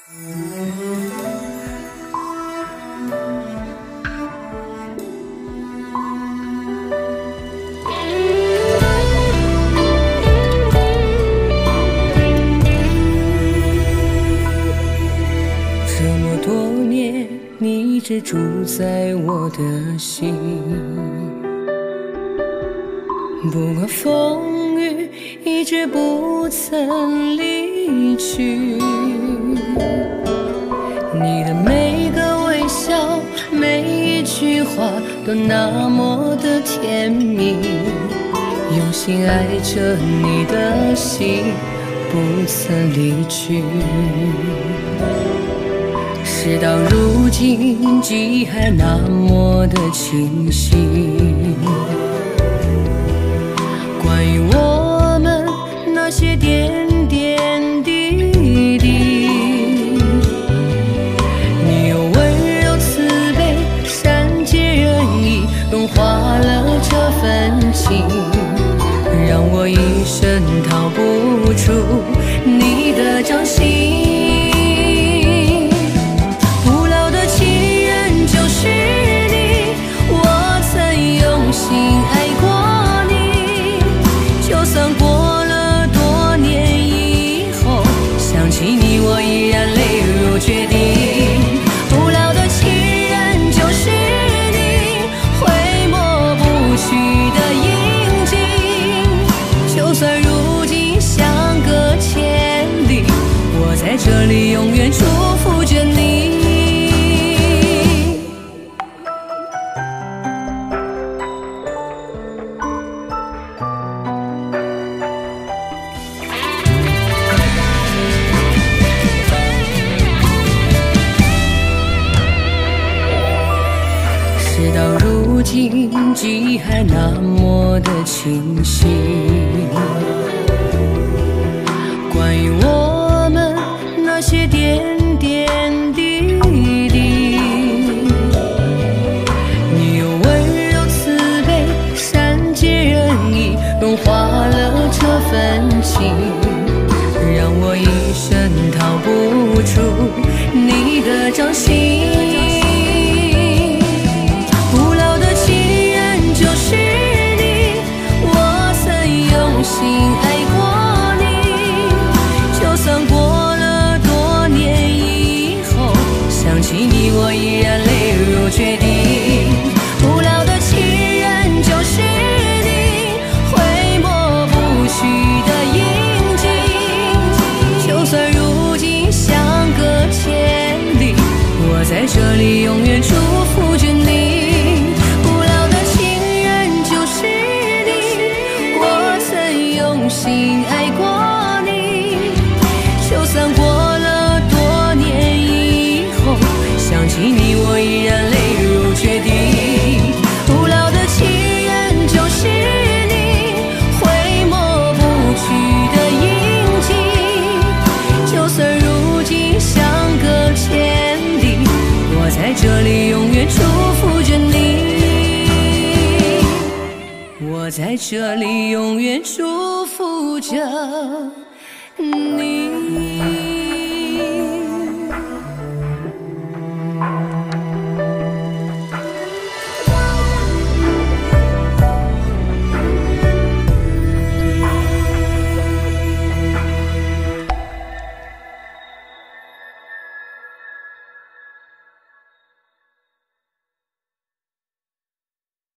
这么多年，你一直住在我的心，不管风雨，一直不曾离去。你的每个微笑，每一句话，都那么的甜蜜。用心爱着你的心，不曾离去。事到如今，记忆还那么的清晰。关于我们那些点点滴滴，你有温柔慈悲，善解人意，融化了这份情，让我一生逃不出你的掌心。决定不老的情人就是你，挥抹不去的印记。就算如今相隔千里，我在这里永远祝福着你。事到如今，记忆还那么的清晰。关于我们那些点点滴滴，你有温柔慈悲，善解人意，融化了这份情，让我一生逃不出你的掌心。心爱过你，就算过了多年以后，想起你我依然泪如决定。不老的情人就是你，挥抹不去的印记。就算如今相隔千里，我在这里永远祝福着你。心爱过你，就算过了多年以后，想起你我依然泪如决定。不老的情人就是你，挥抹不去的印记。就算如今相隔千里，我在这里永远祝福着你。我在这里永远祝福着你。